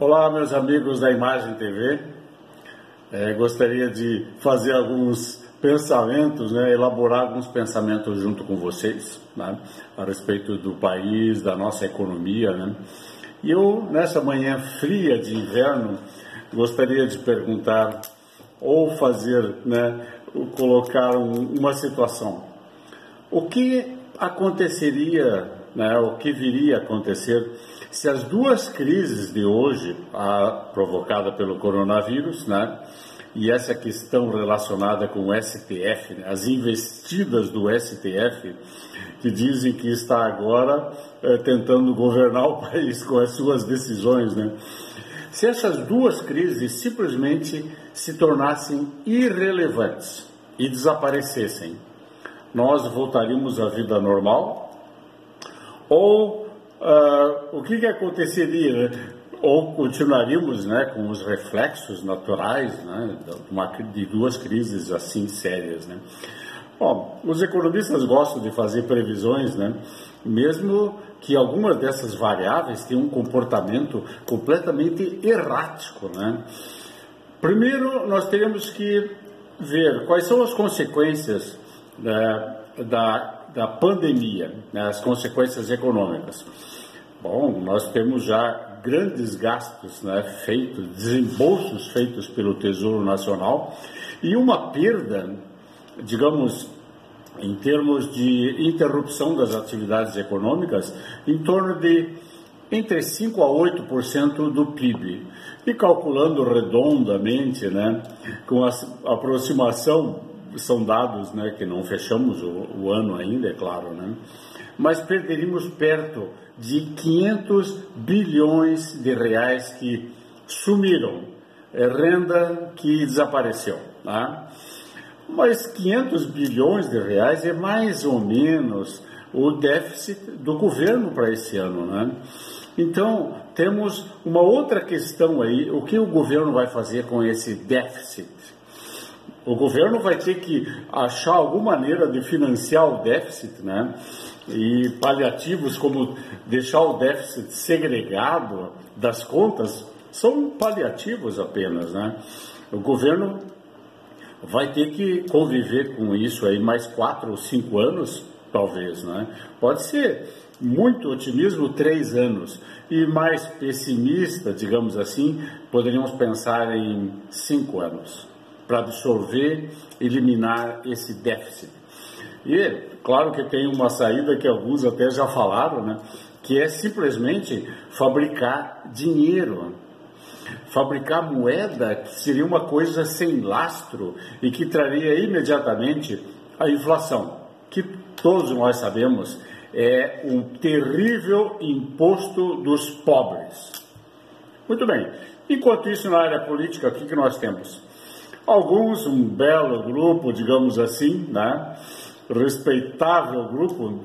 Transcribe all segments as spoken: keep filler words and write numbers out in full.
Olá, meus amigos da Imagem T V. É, gostaria de fazer alguns pensamentos, né, elaborar alguns pensamentos junto com vocês, né, a respeito do país, da nossa economia, né. E eu, nessa manhã fria de inverno, gostaria de perguntar ou fazer, né, colocar um, uma situação. O que aconteceria, né, o que viria a acontecer se as duas crises de hoje, a provocada pelo coronavírus, né, e essa questão relacionada com o S T F, né, as investidas do S T F, que dizem que está agora é, tentando governar o país com as suas decisões, né? Se essas duas crises simplesmente se tornassem irrelevantes e desaparecessem, nós voltaríamos à vida normal? Ou uh, o que, que aconteceria? Ou continuaríamos, né, com os reflexos naturais, né, de, uma, de duas crises assim sérias, né? Bom, os economistas gostam de fazer previsões, né, mesmo que algumas dessas variáveis tenham um comportamento completamente errático, né? Primeiro, nós teríamos que ver quais são as consequências, né, da, da pandemia, né, as consequências econômicas. Bom, nós temos já grandes gastos, né, feitos, desembolsos feitos pelo Tesouro Nacional e uma perda, digamos, em termos de interrupção das atividades econômicas, em torno de entre cinco a oito por cento do P I B. E calculando redondamente, né, com a aproximação, são dados, né, que não fechamos o, o ano ainda, é claro, né, mas perderíamos perto de quinhentos bilhões de reais que sumiram, é renda que desapareceu, tá? Mas quinhentos bilhões de reais é mais ou menos o déficit do governo para esse ano, né? Então, temos uma outra questão aí, o que o governo vai fazer com esse déficit? O governo vai ter que achar alguma maneira de financiar o déficit, né? E paliativos como deixar o déficit segregado das contas são paliativos apenas, né? O governo vai ter que conviver com isso aí mais quatro ou cinco anos, talvez, né? Pode ser muito otimismo, três anos. E mais pessimista, digamos assim, poderíamos pensar em cinco anos para absorver, eliminar esse déficit. E, claro que tem uma saída que alguns até já falaram, né? Que é simplesmente fabricar dinheiro. Fabricar moeda, que seria uma coisa sem lastro e que traria imediatamente a inflação, que todos nós sabemos é um terrível imposto dos pobres. Muito bem. Enquanto isso, na área política, o que, que nós temos? Alguns, um belo grupo, digamos assim, né? Respeitável grupo,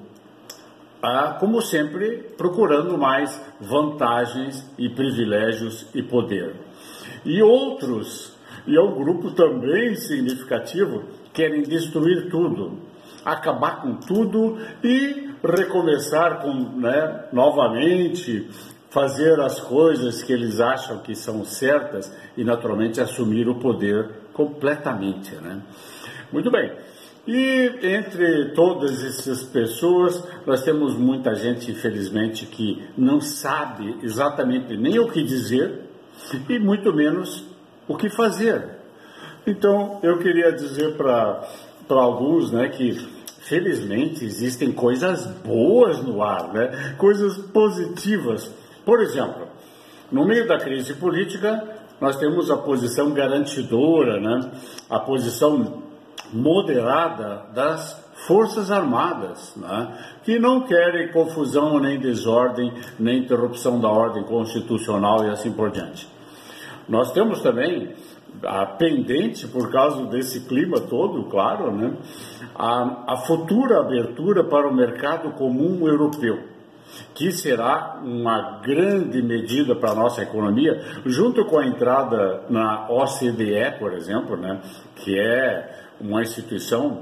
ah, como sempre, procurando mais vantagens e privilégios e poder. E outros, e é um grupo também significativo, querem destruir tudo, acabar com tudo e recomeçar com, né, novamente, fazer as coisas que eles acham que são certas e, naturalmente, assumir o poder completamente, né? Muito bem. E entre todas essas pessoas, nós temos muita gente, infelizmente, que não sabe exatamente nem o que dizer e muito menos o que fazer. Então, eu queria dizer para para alguns, né, que felizmente existem coisas boas no ar, né, coisas positivas. Por exemplo, no meio da crise política, nós temos a posição garantidora, né, a posição moderada das Forças Armadas, né, que não querem confusão, nem desordem, nem interrupção da ordem constitucional e assim por diante. Nós temos também a pendente, por causa desse clima todo, claro, né, a, a futura abertura para o mercado comum europeu, que será uma grande medida para a nossa economia, junto com a entrada na O C D E, por exemplo, né, que é uma instituição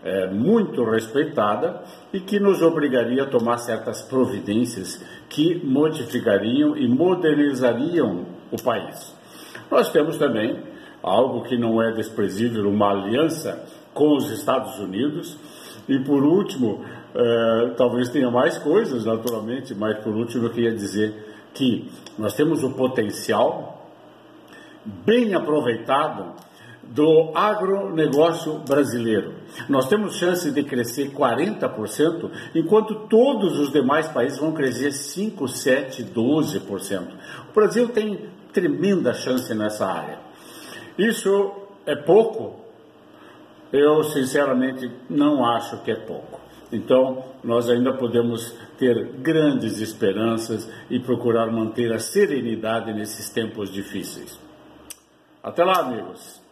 é, muito respeitada e que nos obrigaria a tomar certas providências que modificariam e modernizariam o país. Nós temos também algo que não é desprezível, uma aliança com os Estados Unidos. E por último, eh, talvez tenha mais coisas, naturalmente, mas por último eu queria dizer que nós temos o potencial bem aproveitado do agronegócio brasileiro. Nós temos chance de crescer quarenta por cento, enquanto todos os demais países vão crescer cinco, sete, doze por cento. O Brasil tem tremenda chance nessa área. Isso é pouco? Eu, sinceramente, não acho que é pouco. Então, nós ainda podemos ter grandes esperanças e procurar manter a serenidade nesses tempos difíceis. Até lá, amigos!